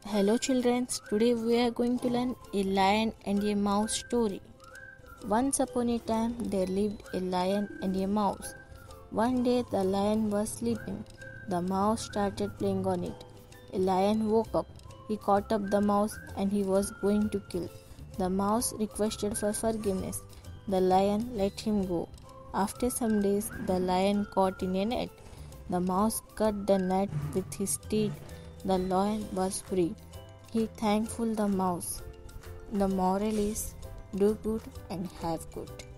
Hello children, today we are going to learn a lion and a mouse story. Once upon a time there lived a lion and a mouse. One day the lion was sleeping. The mouse started playing on it. A lion woke up. He caught up the mouse and he was going to kill. The mouse requested for forgiveness. The lion let him go. After some days the lion caught in a net. The mouse cut the net with his teeth. The lion was free. He thankful the mouse. The moral is do good and have good.